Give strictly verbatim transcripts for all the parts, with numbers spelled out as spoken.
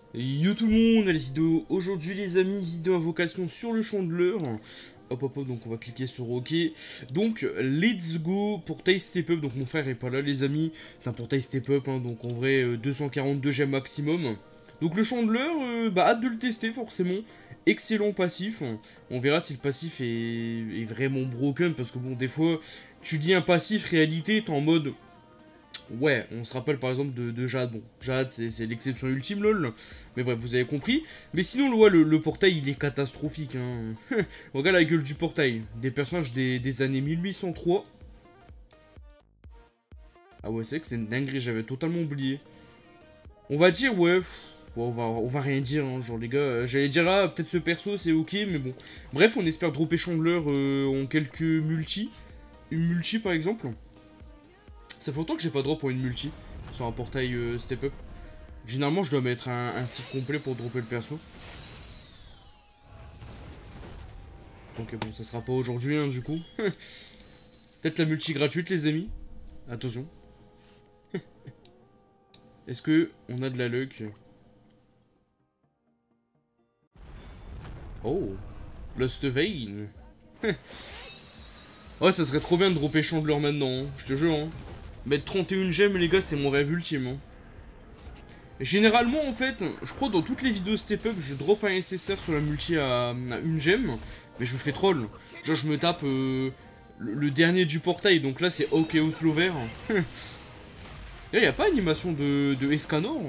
Yo tout le monde, la vidéo aujourd'hui les amis, vidéo invocation sur le chandeleur. Hop hop hop, donc on va cliquer sur OK. Donc let's go pour taille step up, donc mon frère est pas là les amis. C'est un portail step up, hein, donc en vrai euh, deux cent quarante-deux gemmes maximum. Donc le chandeleur, euh, bah hâte de le tester forcément. Excellent passif, on verra si le passif est, est vraiment broken. Parce que bon des fois tu dis un passif, réalité t'es en mode... Ouais, on se rappelle par exemple de, de Jade. Bon, Jade, c'est l'exception ultime, lol. Mais bref, vous avez compris. Mais sinon, ouais, le, le portail, il est catastrophique. Hein. Regarde la gueule du portail. Des personnages des, des années mille huit cent trois. Ah ouais, c'est vrai que c'est une dinguerie, j'avais totalement oublié. On va dire, ouais, pff, ouais, on, va, on va rien dire, hein, genre les gars. Euh, J'allais dire, ah, peut-être ce perso, c'est ok, mais bon. Bref, on espère dropper Chandler euh, en quelques multi. Une multi, par exemple. Ça fait longtemps que j'ai pas drop pour une multi sur un portail euh, step up. Généralement, je dois mettre un, un cycle complet pour dropper le perso. Donc bon, ça sera pas aujourd'hui, hein, du coup. Peut-être la multi gratuite, les amis. Attention. Est-ce que on a de la luck? Oh, Lost Vein. Ouais, ça serait trop bien de dropper Chandler maintenant, hein, je te jure. Hein. Mettre trente et une gemmes, les gars, c'est mon rêve ultime. Hein. Généralement, en fait, je crois dans toutes les vidéos step up, je drop un S S R sur la multi à, à une gemme, mais je me fais troll. Genre, je me tape euh, le, le dernier du portail, donc là, c'est Okeos Slover. Là, y a pas animation de, de Escanor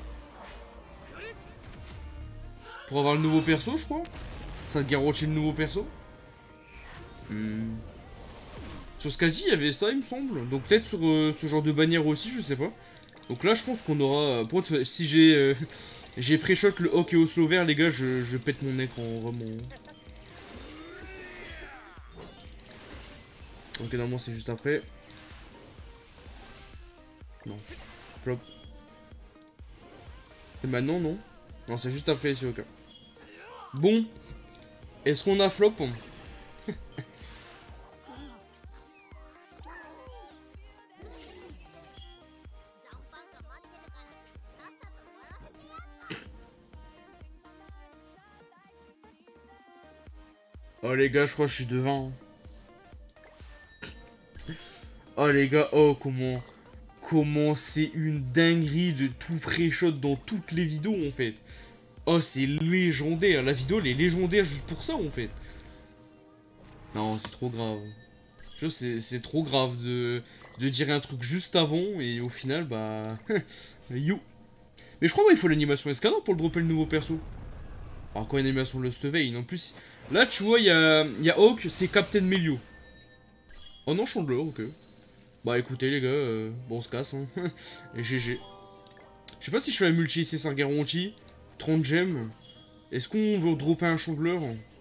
pour avoir le nouveau perso, je crois. Ça te garantit le nouveau perso. Hmm. Sur Skazi, il y avait ça, il me semble. Donc peut-être sur euh, ce genre de bannière aussi, je sais pas. Donc là, je pense qu'on aura... Pour contre, si j'ai euh, j'ai pré-shot le Hawk et au slow vert, les gars, je, je pète mon écran, vraiment. Ok, normalement, c'est juste après. Non. Flop. C'est maintenant, non? Non, c'est juste après, ici, ok. Bon. Est-ce qu'on a flop? Oh, les gars, je crois que je suis devant. Oh, les gars, oh, comment... Comment c'est une dinguerie de tout pré-shot dans toutes les vidéos, en fait. Oh, c'est légendaire. La vidéo, elle est légendaire juste pour ça, en fait. Non, c'est trop grave. C'est trop grave de, de dire un truc juste avant et au final, bah... you. Mais je crois qu'il faut l'animation Escanor pour le dropper le nouveau perso. Alors quoi, une animation Lost Vein. En plus, là, tu vois, il y a, y a Hawk, c'est Captain Melio. Oh non, Chandler, ok. Bah écoutez, les gars, euh, bon, on se casse, hein. Et G G. Je sais pas si je fais la multi, c'est un garanti. trente gemmes. Est-ce qu'on veut dropper un Chandler?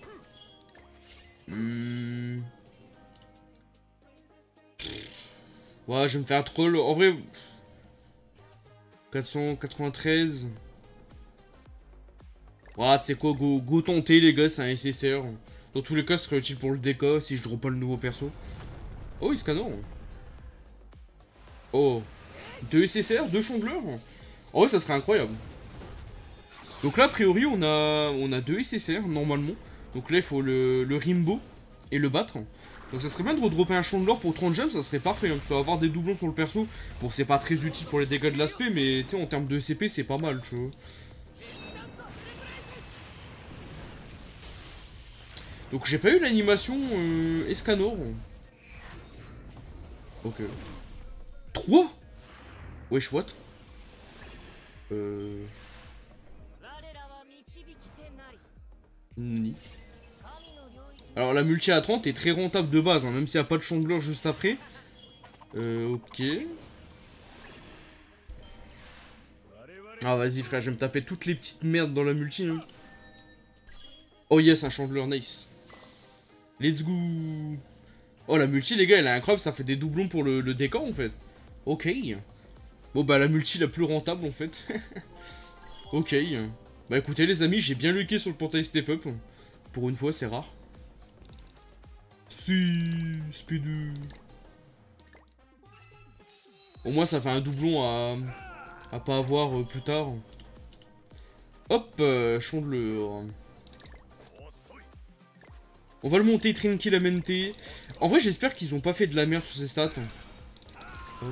Hmm... Ouais, je vais me faire un troll. En vrai... quatre cent quatre-vingt-treize. Ouais, tu sais quoi, go, go tenter, les gars, c'est un S S R. Dans tous les cas, ce serait utile pour le D K si je drop pas le nouveau perso. Oh, il scanner. Oh. Deux S S R, deux chandeleurs. En vrai, ça serait incroyable. Donc là, a priori, on a, on a deux S S R, normalement. Donc là, il faut le, le Rimbo et le battre. Donc ça serait bien de redropper un Chandler pour trente gemmes, ça serait parfait, hein, parce que avoir des doublons sur le perso, bon c'est pas très utile pour les dégâts de l'aspect, mais tu sais en termes de C P c'est pas mal, tu vois. Donc j'ai pas eu l'animation euh, Escanor. Ok. trois. Wesh what? Euh... Ni. Alors la multi à trente est très rentable de base, hein, même s'il n'y a pas de Chandler juste après. Euh, ok. Ah vas-y frère, je vais me taper toutes les petites merdes dans la multi. Hein. Oh yes, un Chandler, nice. Let's go. Oh la multi les gars, elle est incroyable, ça fait des doublons pour le, le décor en fait. Ok. Bon bah la multi la plus rentable en fait. Ok. Bah écoutez les amis, j'ai bien lucké sur le portail step up. Pour une fois, c'est rare. Si, speed. Au moins ça fait un doublon à, à pas avoir euh, plus tard. Hop, euh, Chandeleur. On va le monter tranquillamente. En vrai, j'espère qu'ils ont pas fait de la merde sur ses stats. Hop.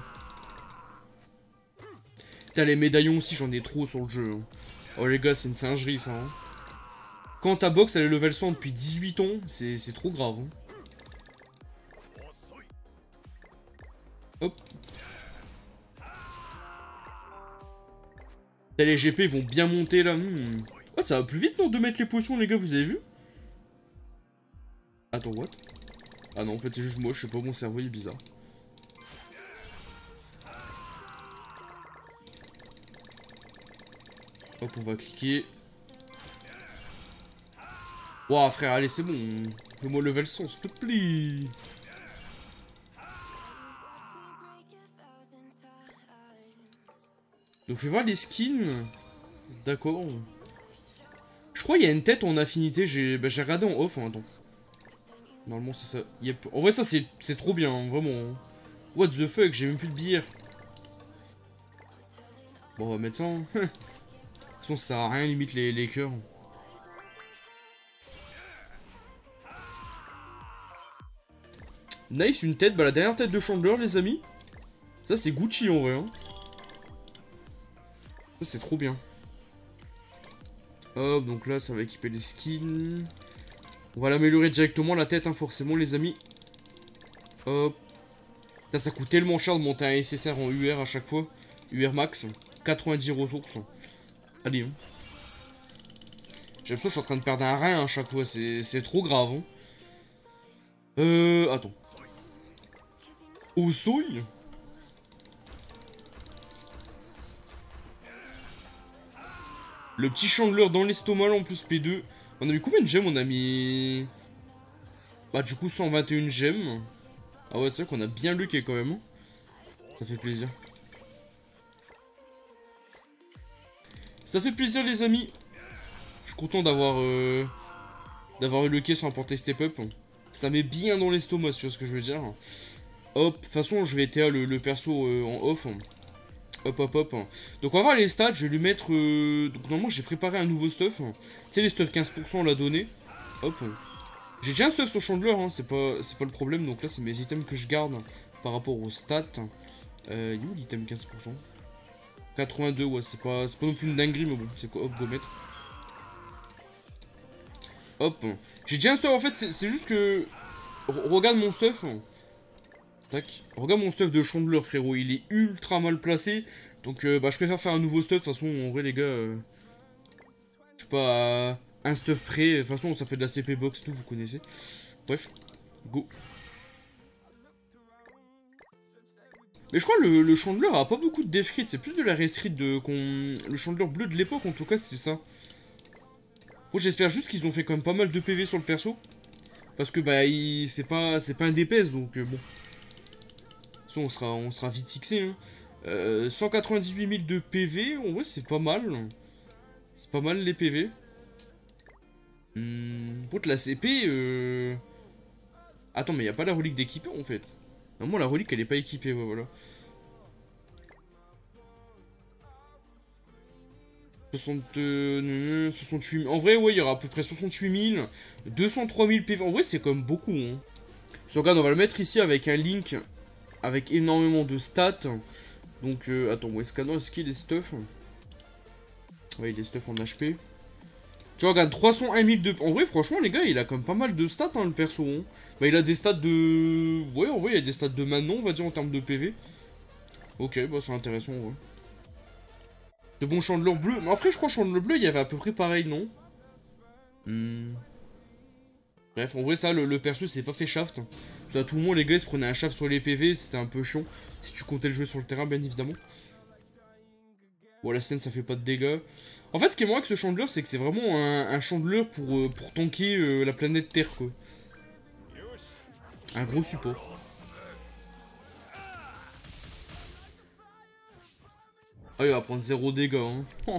T'as les médaillons aussi, j'en ai trop sur le jeu. Hein. Oh les gars, c'est une singerie ça. Hein. Quand ta box elle est level cent depuis dix-huit ans, c'est trop grave. Hein. Hop. T'as les G P vont bien monter là. Hmm. Oh, ça va plus vite non de mettre les potions les gars, vous avez vu? Attends, what? Ah non, en fait c'est juste moi, je sais pas, mon cerveau il est bizarre. Hop, on va cliquer. Ouah, frère, allez, c'est bon. Fais-moi level cent, s'il te plaît. Donc, fais voir les skins. D'accord. Je crois qu'il y a une tête en affinité. J'ai bah, regardé en off. Hein, attends. Normalement, c'est ça. Yep. En vrai, ça, c'est trop bien. Hein, vraiment. What the fuck, j'ai même plus de bière. Bon, on va mettre ça. Hein. De toute façon, ça sert à rien, limite, les, les cœurs. Nice, une tête. Bah, la dernière tête de Chandler, les amis. Ça, c'est Gucci, en vrai. Hein. Ça, c'est trop bien. Hop, donc là, ça va équiper les skins. On va l'améliorer directement, la tête, hein, forcément, les amis. Hop. Ça, ça coûte tellement cher de monter un S S R en U R à chaque fois. U R max. quatre-vingt-dix ressources. Allez, hein. J'ai l'impression que je suis en train de perdre un rein à chaque fois. C'est trop grave, hein. Euh... Attends. Osoy. Le petit Chandler dans l'estomac en plus P deux. On a mis combien de gemmes? On a mis... Bah du coup cent vingt et une gemmes. Ah ouais, c'est vrai qu'on a bien looké quand même. Hein. Ça fait plaisir. Ça fait plaisir les amis. Je suis content d'avoir euh, d'avoir eu looké sans apporter step up. Ça met bien dans l'estomac, si tu vois ce que je veux dire. Hop, de toute façon je vais T A le, le perso euh, en off. Hop hop hop. Donc on va voir les stats, je vais lui mettre... Euh... Donc normalement j'ai préparé un nouveau stuff. Tu sais les stuff quinze pour cent on l'a donné. Hop. J'ai déjà un stuff sur Chandler, hein, c'est pas, pas le problème. Donc là c'est mes items que je garde par rapport aux stats. Euh, il est où l'item quinze pour cent? quatre-vingt-deux, ouais, c'est pas, pas non plus une dinguerie, mais bon, c'est quoi, hop, go mettre. Hop. J'ai déjà un stuff, en fait, c'est juste que... R regarde mon stuff. Tac. Regarde mon stuff de Chandler, frérot, il est ultra mal placé. Donc, euh, bah, je préfère faire un nouveau stuff. De toute façon, en vrai, les gars, euh, je suis pas à un stuff près. De toute façon, ça fait de la C P box, tout, vous connaissez. Bref, go. Mais je crois que le, le Chandler a pas beaucoup de defrit, c'est plus de la restrit de qu'on le Chandler bleu de l'époque en tout cas, c'est ça. Bon, j'espère juste qu'ils ont fait quand même pas mal de P V sur le perso. Parce que bah c'est pas c'est pas un D P S donc euh, bon. De toute façon on sera, on sera vite fixé. Hein. Euh, cent quatre-vingt-dix-huit mille de P V, en vrai c'est pas mal. C'est pas mal les P V. Hmm, pour la C P... Euh... Attends mais y a pas la relique d'équiper en fait. Normalement la relique elle est pas équipée, ouais voilà. soixante, euh, soixante-huit mille. En vrai, ouais, il y aura à peu près soixante-huit mille. deux cent trois mille P V. En vrai, c'est quand même beaucoup. Hein. Si on regarde, on va le mettre ici avec un link avec énormément de stats. Donc, euh, attends, où est-ce qu'il est stuff? Ouais, il est stuff en H P. Tu vois, regarde, trois cent un mille de... En vrai, franchement, les gars, il a quand même pas mal de stats, hein, le perso. Hein. Bah, il a des stats de... Ouais, en vrai, il a des stats de maintenant, on va dire, en termes de P V. Ok, bah, c'est intéressant, ouais. De bon Chandler bleu. Mais après, je crois que Chandler bleu, il y avait à peu près pareil, non? hmm. Bref, en vrai, ça, le, le perso, c'est pas fait shaft. Ça, tout le monde, les gars, ils se prenaient un shaft sur les P V, c'était un peu chiant. Si tu comptais le jouer sur le terrain, bien évidemment. Bon, la scène, ça fait pas de dégâts. En fait, ce qui est marrant avec ce Chandler, c'est que c'est vraiment un, un Chandler pour, euh, pour tanker euh, la planète Terre, quoi. Un gros support. Ah, il va prendre zéro dégâts, hein. Oh.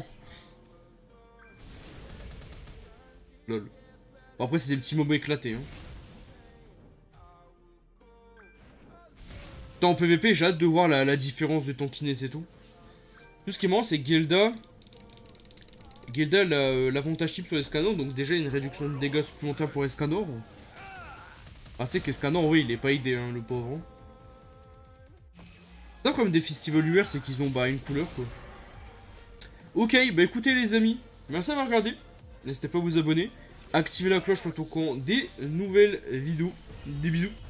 Lol. Bon, après, c'est des petits mobs éclatés, hein. Tant en P V P, j'ai hâte de voir la, la différence de tankiness et tout. Tout ce qui est marrant, c'est que Gilda... Gilda a euh, l'avantage type sur Escanor, donc déjà une réduction de dégâts supplémentaire pour Escanor. Ah, c'est qu'Escanor, oui, il est pas idée, hein, le pauvre. Hein. Ça, comme des festivals U R, c'est qu'ils ont bah, une couleur, quoi. Ok, bah écoutez, les amis, merci d'avoir regardé. N'hésitez pas à vous abonner, activer la cloche pour tout compte des nouvelles vidéos. Des bisous.